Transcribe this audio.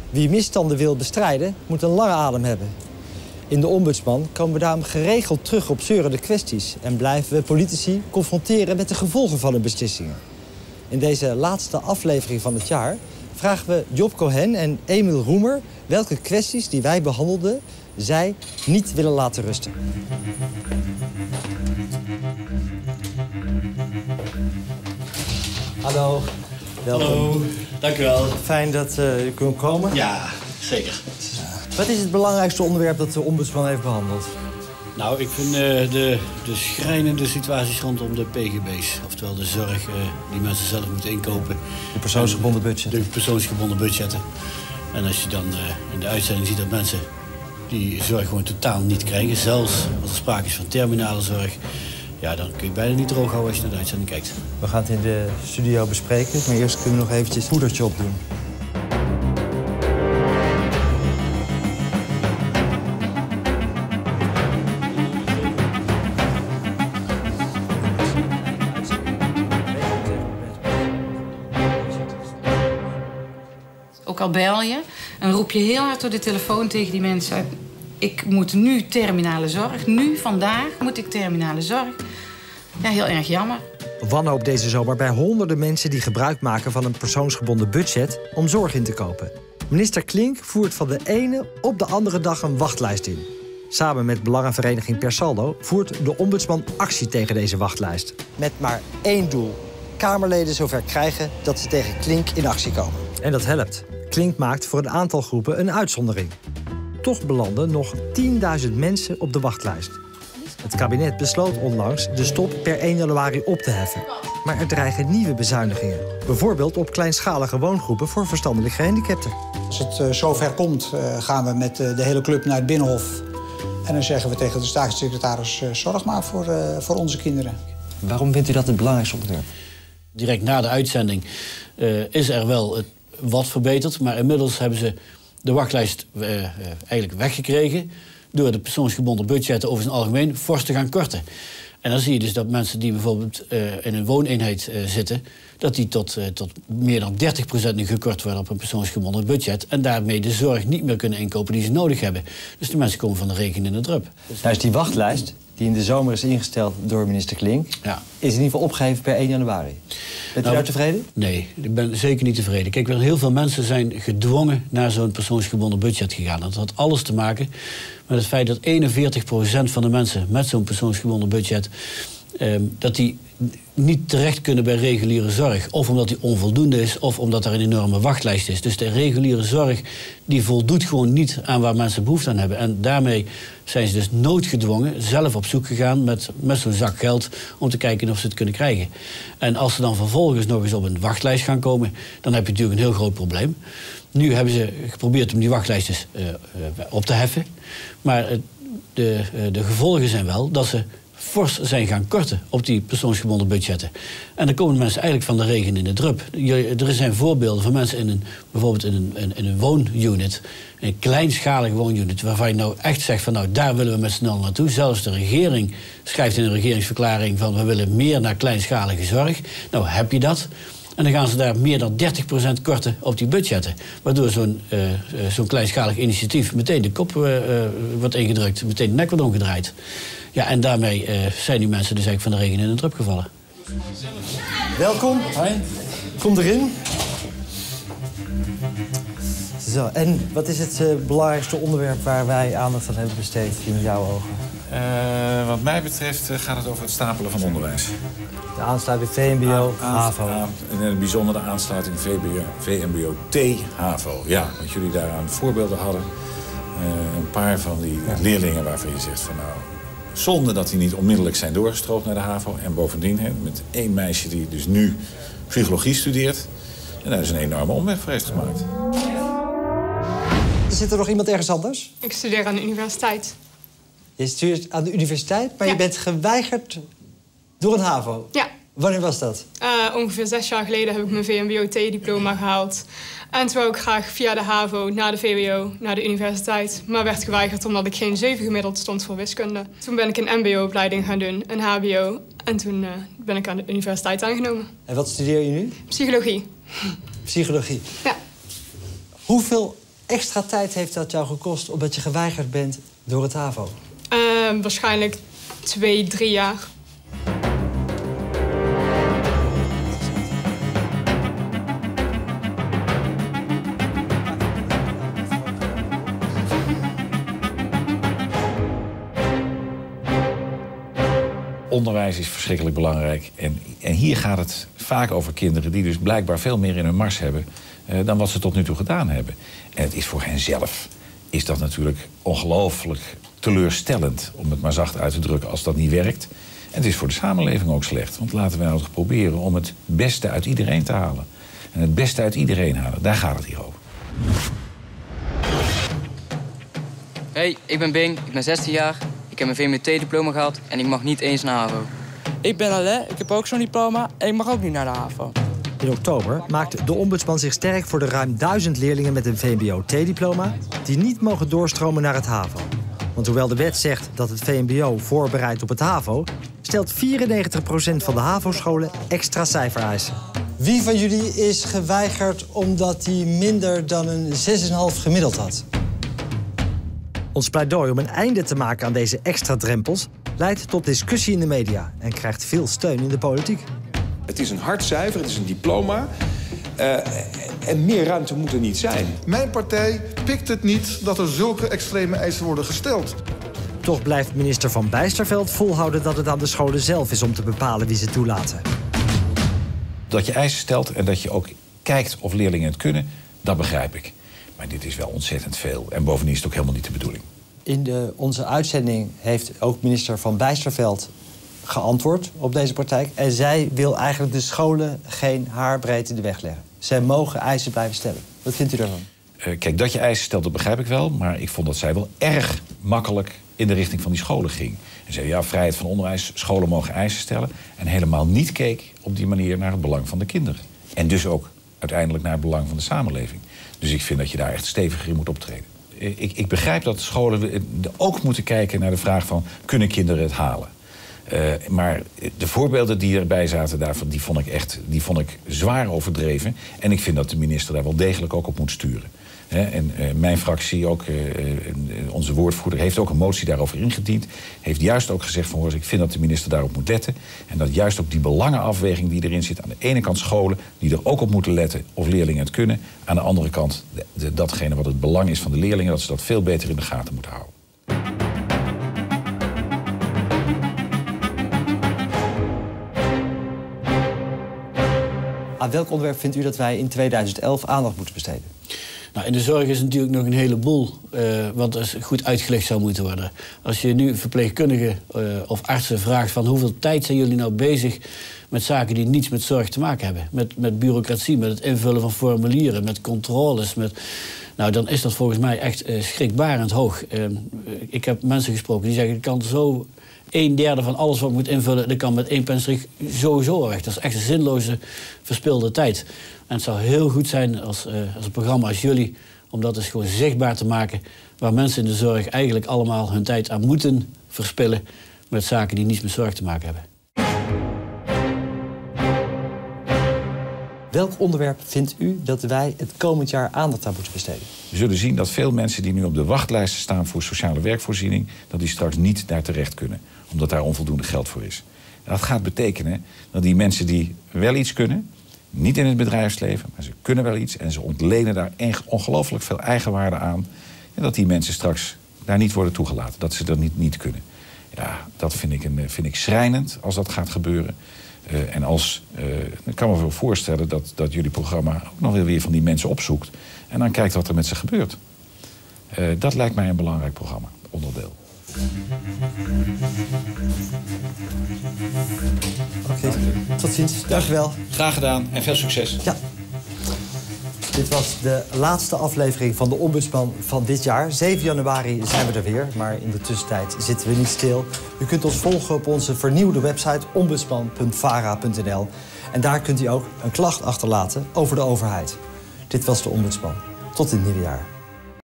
Wie misstanden wil bestrijden, moet een lange adem hebben. In de ombudsman komen we daarom geregeld terug op zeurende kwesties... en blijven we politici confronteren met de gevolgen van hun beslissingen. In deze laatste aflevering van het jaar vragen we Job Cohen en Emiel Roemer... welke kwesties die wij behandelden zij niet willen laten rusten. Hallo. Welkom. Hallo, dank u wel. Fijn dat u kunt komen. Ja, zeker. Wat is het belangrijkste onderwerp dat de ombudsman heeft behandeld? Nou, ik vind de schrijnende situaties rondom de PGB's. Oftewel de zorg die mensen zelf moeten inkopen. De persoonsgebonden budgetten. De persoonsgebonden budgetten. En als je dan in de uitzending ziet dat mensen die zorg gewoon totaal niet krijgen... zelfs als er sprake is van terminale zorg... ja, dan kun je bijna niet droog houden als je naar de uitzending kijkt. We gaan het in de studio bespreken, maar eerst kunnen we nog eventjes het poedertje opdoen. Ook al bel je en roep je heel hard door de telefoon tegen die mensen... ik moet nu terminale zorg, nu, vandaag moet ik terminale zorg. Ja, heel erg jammer. Wanhoop deze zomer bij honderden mensen die gebruik maken van een persoonsgebonden budget om zorg in te kopen. Minister Klink voert van de ene op de andere dag een wachtlijst in. Samen met belangenvereniging Persaldo voert de ombudsman actie tegen deze wachtlijst. Met maar één doel: Kamerleden zover krijgen dat ze tegen Klink in actie komen. En dat helpt. Klink maakt voor een aantal groepen een uitzondering. Toch belanden nog 10.000 mensen op de wachtlijst. Het kabinet besloot onlangs de stop per 1 januari op te heffen. Maar er dreigen nieuwe bezuinigingen. Bijvoorbeeld op kleinschalige woongroepen voor verstandelijk gehandicapten. Als het zover komt, gaan we met de hele club naar het Binnenhof. En dan zeggen we tegen de staatssecretaris: zorg maar voor onze kinderen. Waarom vindt u dat het belangrijkste onderwerp? Direct na de uitzending is er wel wat verbeterd... maar inmiddels hebben ze de wachtlijst eigenlijk weggekregen... door de persoonsgebonden budgetten over het algemeen fors te gaan korten. En dan zie je dus dat mensen die bijvoorbeeld in een wooneenheid zitten... dat die tot meer dan 30% nu gekort worden op een persoonsgebonden budget... en daarmee de zorg niet meer kunnen inkopen die ze nodig hebben. Dus de mensen komen van de regen in de drup. Nou is die wachtlijst, die in de zomer is ingesteld door minister Klink... Ja. is in ieder geval opgegeven per 1 januari. Bent u daar tevreden? Nee, ik ben zeker niet tevreden. Kijk, heel veel mensen zijn gedwongen naar zo'n persoonsgebonden budget gegaan. Dat had alles te maken met het feit dat 41% van de mensen met zo'n persoonsgebonden budget... dat die niet terecht kunnen bij reguliere zorg. Of omdat die onvoldoende is, of omdat er een enorme wachtlijst is. Dus de reguliere zorg die voldoet gewoon niet aan waar mensen behoefte aan hebben. En daarmee zijn ze dus noodgedwongen zelf op zoek gegaan met zo'n zak geld... om te kijken of ze het kunnen krijgen. En als ze dan vervolgens nog eens op een wachtlijst gaan komen... dan heb je natuurlijk een heel groot probleem. Nu hebben ze geprobeerd om die wachtlijst eens op te heffen. Maar de gevolgen zijn wel dat ze fors zijn gaan korten op die persoonsgebonden budgetten. En dan komen mensen eigenlijk van de regen in de drup. Er zijn voorbeelden van mensen bijvoorbeeld in een woonunit... een kleinschalige woonunit, waarvan je nou echt zegt van... nou, daar willen we met z'n allen naartoe. Zelfs de regering schrijft in een regeringsverklaring van... we willen meer naar kleinschalige zorg. Nou, heb je dat? En dan gaan ze daar meer dan 30% korten op die budgetten. Waardoor zo'n kleinschalig initiatief meteen de kop wordt ingedrukt. Meteen de nek wordt omgedraaid. Ja, en daarmee zijn die mensen dus eigenlijk van de regen in de drup gevallen. Welkom. Hoi. Kom erin. Zo, en wat is het belangrijkste onderwerp waar wij aandacht aan hebben besteed in jouw ogen? Wat mij betreft gaat het over het stapelen van onderwijs. De aansluiting VMBO, HAVO. In het bijzonder de aansluiting VMBO T-HAVO. Ja, wat jullie daaraan voorbeelden hadden. Een paar van die leerlingen waarvan je zegt van nou... zonde dat die niet onmiddellijk zijn doorgestroomd naar de HAVO. En bovendien met één meisje die dus nu psychologie studeert. En daar is een enorme omweg voor heeft gemaakt. Zit er nog iemand ergens anders? Ik studeer aan de universiteit. Je studeert aan de universiteit, maar Ja. je bent geweigerd door een HAVO. Ja. Wanneer was dat? Ongeveer 6 jaar geleden heb ik mijn VMBO-T-diploma gehaald. En toen wou ik graag via de HAVO naar de VWO, naar de universiteit. Maar werd geweigerd omdat ik geen 7 gemiddeld stond voor wiskunde. Toen ben ik een mbo-opleiding gaan doen, een hbo. En toen ben ik aan de universiteit aangenomen. En wat studeer je nu? Psychologie. Psychologie. Ja. Hoeveel extra tijd heeft dat jou gekost omdat je geweigerd bent door het HAVO? Waarschijnlijk 2-3 jaar. Onderwijs is verschrikkelijk belangrijk. En hier gaat het vaak over kinderen die dus blijkbaar veel meer in hun mars hebben dan wat ze tot nu toe gedaan hebben. En het is voor hen zelf is dat natuurlijk ongelooflijk teleurstellend, om het maar zacht uit te drukken, als dat niet werkt. En het is voor de samenleving ook slecht. Want laten we nou toch proberen om het beste uit iedereen te halen. En het beste uit iedereen halen, daar gaat het hier over. Hey, ik ben Bing, ik ben 16 jaar. Ik heb mijn VMBO-diploma gehad en ik mag niet eens naar HAVO. Ik ben Alain, ik heb ook zo'n diploma en ik mag ook niet naar de HAVO. In oktober maakt de ombudsman zich sterk voor de ruim 1000 leerlingen met een VMBO-T-diploma die niet mogen doorstromen naar het HAVO. Want hoewel de wet zegt dat het VMBO voorbereidt op het HAVO, stelt 94% van de HAVO-scholen extra cijfereisen. Wie van jullie is geweigerd omdat hij minder dan een 6,5 gemiddeld had? Ons pleidooi om een einde te maken aan deze extra drempels leidt tot discussie in de media en krijgt veel steun in de politiek. Het is een hard cijfer, het is een diploma. En meer ruimte moet er niet zijn. Mijn partij pikt het niet dat er zulke extreme eisen worden gesteld. Toch blijft minister Van Bijsterveldt volhouden dat het aan de scholen zelf is om te bepalen wie ze toelaten. Dat je eisen stelt en dat je ook kijkt of leerlingen het kunnen, dat begrijp ik. Maar dit is wel ontzettend veel. En bovendien is het ook helemaal niet de bedoeling. In onze uitzending heeft ook minister Van Bijsterveldt geantwoord op deze praktijk. En zij wil eigenlijk de scholen geen haarbreed in de weg leggen. Zij mogen eisen blijven stellen. Wat vindt u daarvan? Kijk, dat je eisen stelt, dat begrijp ik wel. Maar ik vond dat zij wel erg makkelijk in de richting van die scholen ging. En zei, ja, vrijheid van onderwijs, scholen mogen eisen stellen. En helemaal niet keek op die manier naar het belang van de kinderen. En dus ook uiteindelijk naar het belang van de samenleving. Dus ik vind dat je daar echt steviger in moet optreden. Ik begrijp dat scholen ook moeten kijken naar de vraag van, kunnen kinderen het halen? Maar de voorbeelden die erbij zaten daarvan, die vond ik zwaar overdreven. En ik vind dat de minister daar wel degelijk ook op moet sturen. En mijn fractie, ook onze woordvoerder, heeft ook een motie daarover ingediend. Heeft juist ook gezegd van, ik vind dat de minister daarop moet letten. En dat juist ook die belangenafweging die erin zit, aan de ene kant scholen die er ook op moeten letten of leerlingen het kunnen. Aan de andere kant datgene wat het belang is van de leerlingen, dat ze dat veel beter in de gaten moeten houden. Aan welk onderwerp vindt u dat wij in 2011 aandacht moeten besteden? Nou, in de zorg is natuurlijk nog een heleboel wat goed uitgelegd zou moeten worden. Als je nu verpleegkundigen of artsen vraagt van hoeveel tijd zijn jullie nou bezig met zaken die niets met zorg te maken hebben. Met bureaucratie, met het invullen van formulieren, met controles. Nou, dan is dat volgens mij echt schrikbarend hoog. Ik heb mensen gesproken die zeggen, ik kan zo 1/3 van alles wat ik moet invullen, dat kan met 1 penstrik sowieso weg. Dat is echt een zinloze, verspilde tijd. En het zou heel goed zijn als een programma als jullie, om dat eens gewoon zichtbaar te maken, waar mensen in de zorg eigenlijk allemaal hun tijd aan moeten verspillen met zaken die niets met zorg te maken hebben. Welk onderwerp vindt u dat wij het komend jaar aandacht aan moeten besteden? We zullen zien dat veel mensen die nu op de wachtlijsten staan voor sociale werkvoorziening, dat die straks niet daar terecht kunnen, omdat daar onvoldoende geld voor is. Dat gaat betekenen dat die mensen die wel iets kunnen, niet in het bedrijfsleven, maar ze kunnen wel iets en ze ontlenen daar ongelooflijk veel eigenwaarde aan, en dat die mensen straks daar niet worden toegelaten, dat ze dat niet kunnen. Ja, dat vind ik schrijnend als dat gaat gebeuren. En ik kan me wel voorstellen dat jullie programma ook nog weer van die mensen opzoekt en dan kijkt wat er met ze gebeurt. Dat lijkt mij een belangrijk programma, onderdeel. Oké, tot ziens. Dank u wel. Graag gedaan en veel succes. Ja. Dit was de laatste aflevering van de Ombudsman van dit jaar. 7 januari zijn we er weer, maar in de tussentijd zitten we niet stil. U kunt ons volgen op onze vernieuwde website ombudsman.vara.nl. En daar kunt u ook een klacht achterlaten over de overheid. Dit was de Ombudsman. Tot in het nieuwe jaar.